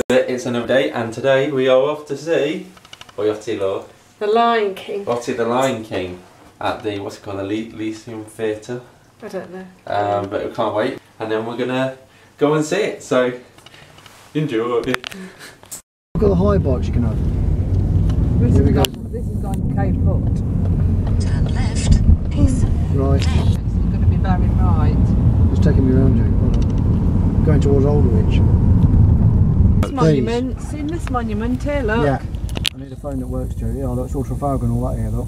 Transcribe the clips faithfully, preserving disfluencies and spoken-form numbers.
But it's another day, and today we are off to see. What are you off to, Laura? The Lion King. We're off to the Lion King at the what's it called, the Lyceum Theatre. I don't know. Um, but we can't wait, and then we're gonna go and see it. So enjoy it. Look at the high bikes you can have. This Here we go. This is going Cape Hook. Turn left. Right. It's going to be very right. It's taking me around, Jake. Hold on. Going towards Alderwich. This monument. Seen this monument here, look. Yeah. I need a phone that works, Joe. Yeah, look, it's all Trafalgar and all that here, look.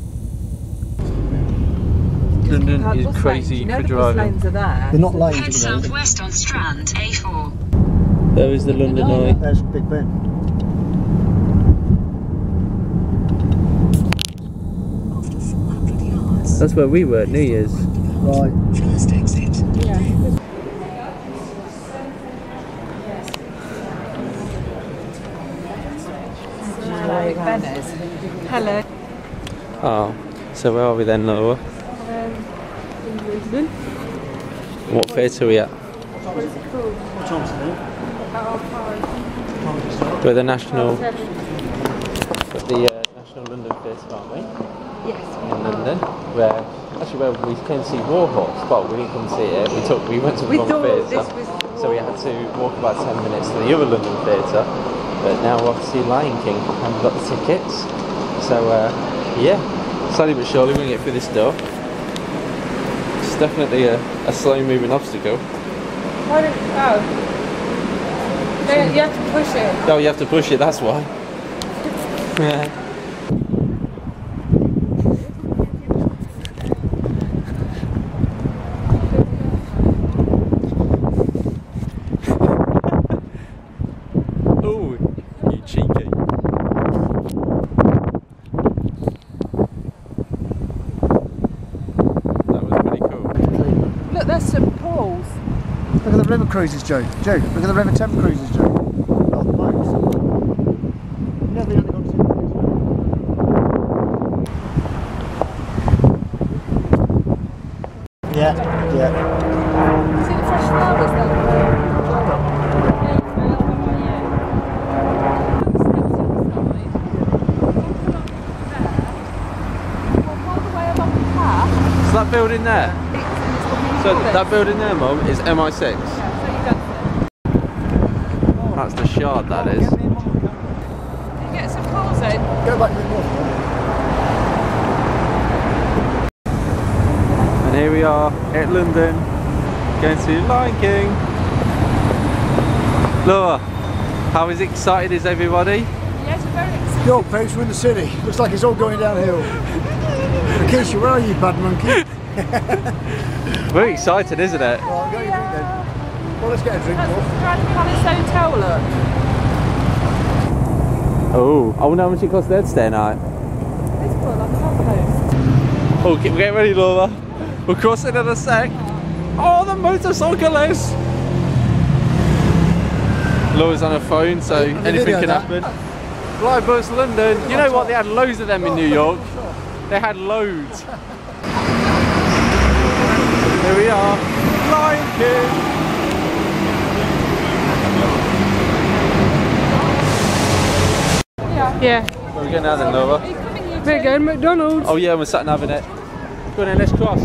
London Bus is lanes. crazy You know for the bus driving. lanes are there. They're not lanes Head at the moment. southwest on Strand A four. There is the London Eye. There's Big Ben. After four hundred yards. That's where we were at New Year's. Right. First exit. Yeah. Hello. Oh, so where are we then, Laura? Um, in Lisbon. What theatre are we at? What is it called? At half five. We're the National, Half seven. at the uh, National London Theatre, aren't we? Yes. In London, where actually where we came to see Warhawks, but we didn't come see it. We took we went to the We wrong thought theatre, this was so we had to walk about ten minutes to the other London theatre. But now we're off to see Lion King, and we've got the tickets. So uh, yeah, slowly but surely we're gonna get through this door. It's definitely a, a slow-moving obstacle. Why don't you oh. No, you have to push it. Oh, you have to push it. That's why. Yeah. Oh, you cheeky. That was pretty cool. Look, there's St Paul's. Look at the river cruises, Joe. Joe, look at the River Thames cruises, Joe. Oh, the boats. Never only gone to see the cruise. Yeah, yeah. See the fresh flowers there? So that building there? So that building there, Mum, is M I six? That's the Shard, that is. Get some cars in. Go back to the north. And here we are at London, going to Lion King. Laura, how is excited is everybody? Yes, we're very excited. Yo, folks, we're in the city. Looks like it's all going downhill. Keisha, where are you, bad monkey? Very excited, isn't it? Well, go you drink then. Well, let's get a drink, That's Paul. the Strand Palace Hotel, look. Oh, I wonder how much it costs there to stay a night. This one, like a lamppost. Oh, get, get ready, Laura. We're crossing in a sec. Oh, the motorcyclist! Laura's on her phone, so anything video can that. happen. Live Bus London. You know what? They had loads of them in New York. They had loads. Here we are, Lion King. Yeah. Where are we going now then, Laura? We're going to McDonald's. Oh yeah, we're sat naving it. Go on then, let's cross.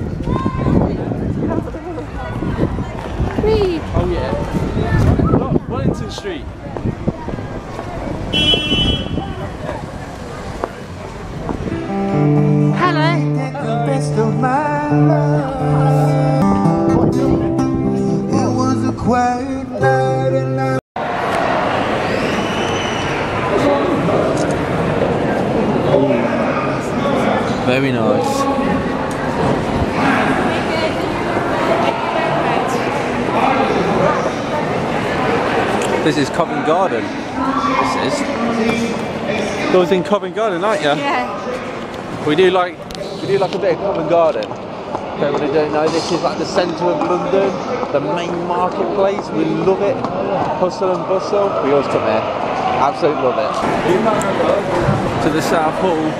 Whee. Oh yeah. Look, Wellington Street. Hello. It was a quiet night and I Very nice. This is Covent Garden. This is. You're in Covent Garden, aren't you? Yeah. We do like we do like a bit of Covent Garden. For everyone who don't know, this is like the centre of London, the main marketplace. We love it. Hustle and bustle. We always come here. Absolutely love it. To the South Hall.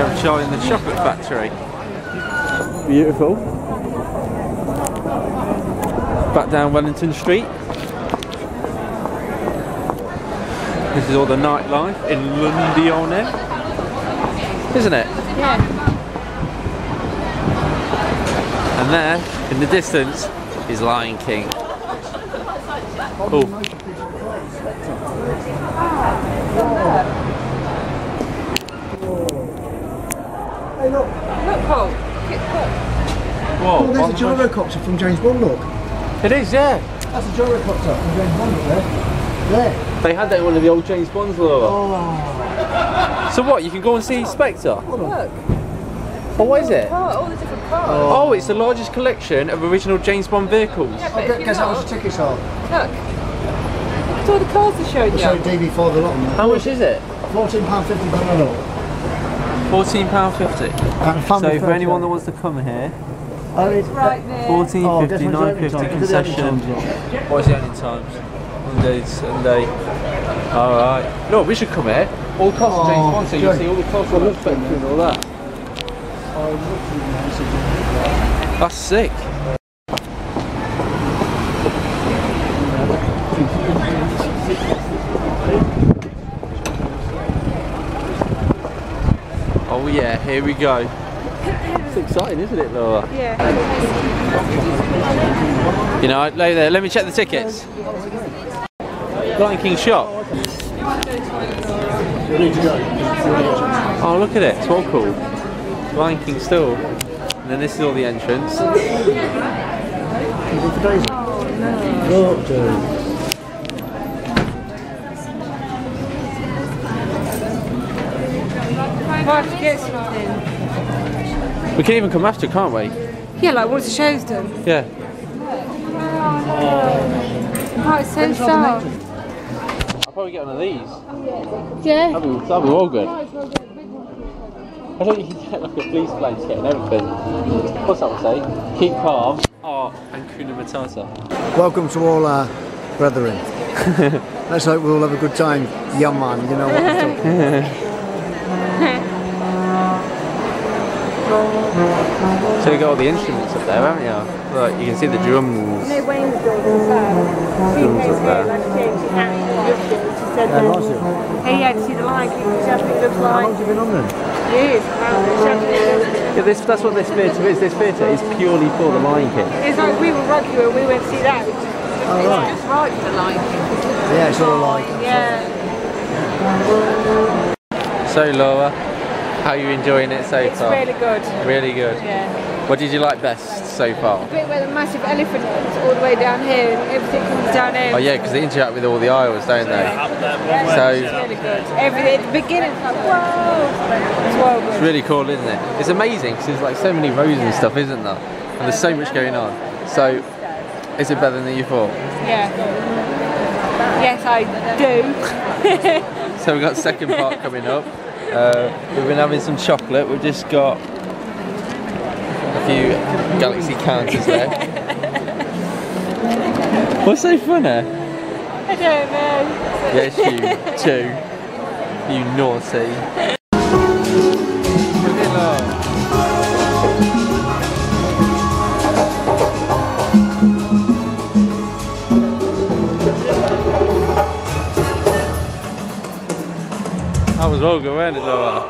have Charlie in the Chocolate Factory. Beautiful. Back down Wellington Street. This is all the nightlife in Londinione, isn't it? Yeah. And there, in the distance, is Lion King. Oh. Hey, look. Look, Paul. Whoa, Oh, there's a gyrocopter from James Bond, look. It is, yeah. That's a gyrocopter from James Bond, look there. There. They had that in one of the old James Bonds, Laura. Oh. So what, you can go and see Spectre? Look. Oh, what is it? Oh, all the different cars. Oh, it's the largest collection of original James Bond vehicles. Yeah, but Okay, if you guess how much look, the tickets are? look. Look at all the cars they're showing So you. D B four, the lot of them. How much is it? fourteen pounds fifty per adult. fourteen pounds fifty. And So family for anyone that wants to come here, Oh, it's Right there. fourteen Oh, fifty, guess when's the nine opening fifty time? Is it the opening concession. times, yeah? What is the ending times? Monday, Sunday. Alright. No, we should come here. All the cars are James Oh, Bond, so you good. can see all the cars from Spectre and all that. That's sick. Oh yeah, here we go. It's exciting, isn't it, Laura? Yeah. You know, lay there, let me check the tickets. Lion King shop. Oh, look at it, it's all cool. Lion King store. And then this is all the entrance. Might have to get something. We can even come after, can't we? Yeah, like once the show's done. Yeah. Oh, it's so soft. I'll probably get one of these. Yeah. That'll be, that'll be all good. I don't think you can get like a police blanket and everything. What's that one say? Keep calm. Oh, and Kuna Matata. Welcome to all our brethren. Let's hope we all have a good time. Yeah, man, you know what I'm talking about. So you got all the instruments up there, haven't you? Look, you can see the drums. No, Wayne's daughter as well. She Drums came up there. here last year, she absolutely loved it. She said, Yeah, um, nice, yeah. hey, yeah, to see the Lion King, because she actually looks How like long have you been on then? years. Apparently, she absolutely loves it. Yeah, this, that's what this theatre is. This theatre is purely for the Lion King. It's like we were rugby when we went to see that. It's Oh, right. It's right for the Lion King. Yeah, it's all like. yeah. So Laura, how are you enjoying it so It's far? really good. Really good. Yeah. What did you like best so far? The bit where the massive elephant comes all the way down here and everything comes down here. Oh yeah, because they interact with all the aisles, don't they? Yeah, So- it's really good. Everything at the beginning, it's like, whoa. It's well good. It's really cool, isn't it? It's amazing because there's like so many rows and stuff, isn't there? And there's so much going on. So, is it better than you thought? Yeah. Yes, I do. So we've got the second part coming up. Uh, we've been having some chocolate. We've just got a few Galaxy counters there. What's so funny? I don't know. Yes, you too. You naughty. That was all good, wasn't it, Laura?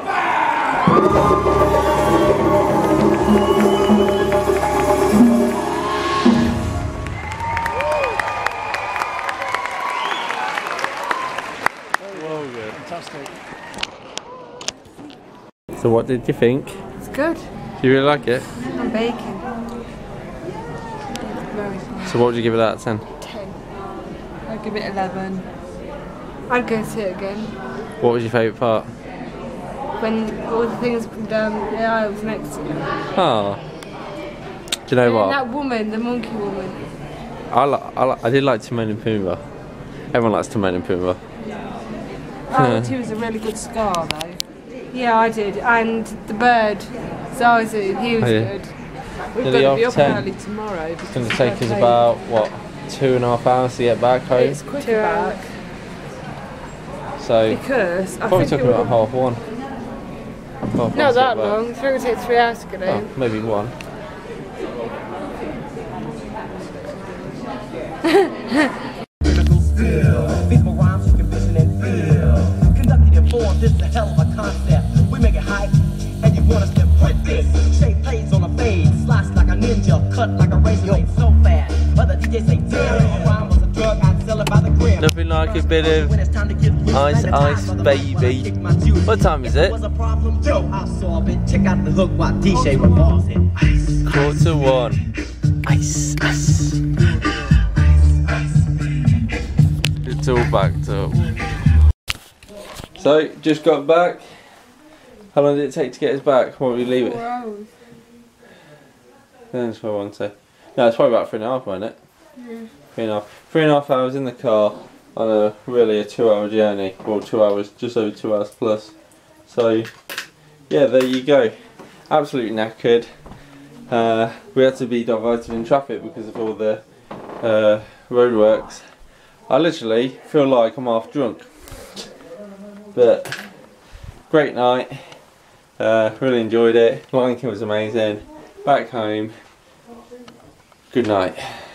Well good. Fantastic. So what did you think? It's good. Do you really like it? I'm baking. Very fun. So what would you give it out of ten? I'd give it eleven. I'd go see it again. What was your favourite part? When all the things come down the aisles next to me. Oh. Do you know And what? that woman, the monkey woman. I, li I, li I did like Timon and Pumbaa. Everyone likes Timon and Pumbaa. Oh, he was a really good scar though. Yeah, I did. And the bird, Zazu, he was Oh, yeah. good. We've Nearly got to be half up ten. early tomorrow. It's going to take us about, what, two and a half hours to get back home? It's quicker back. So, Because I probably think took it about would half one. Half Not past that get back. long. It's going to take three hours to get Oh, home. maybe one. Feasible rhymes you can vision and feel. Conducted in form, this is a hell of a concept. We make it hype, and you want us to print this. Shape plays on a fade, slice like a ninja, cut like a razor blade so fast. Other D Js say, damn, a rhyme was a drug, I'd sell it by the gram. Nothing like a bit of ice, ice, baby. What time is it? Was a problem, Joe, I'll solve it. Check out the hook while D J revolves it. Ice. Quarter one. Ice, ice. It's all backed up. So, just got back. How long did it take to get us back? Why don't we leave it? Four hours. That's what I want to say. No, it's probably about three and a half, wasn't it? Yeah. Three and a half. Three and a half hours in the car on a really a two hour journey. Well, two hours, just over two hours plus. So, yeah, there you go. Absolutely knackered. Uh, we had to be diverted in traffic because of all the uh, roadworks. I literally feel like I'm half drunk. But, great night. Uh, really enjoyed it. Lion King was amazing. Back home. Good night.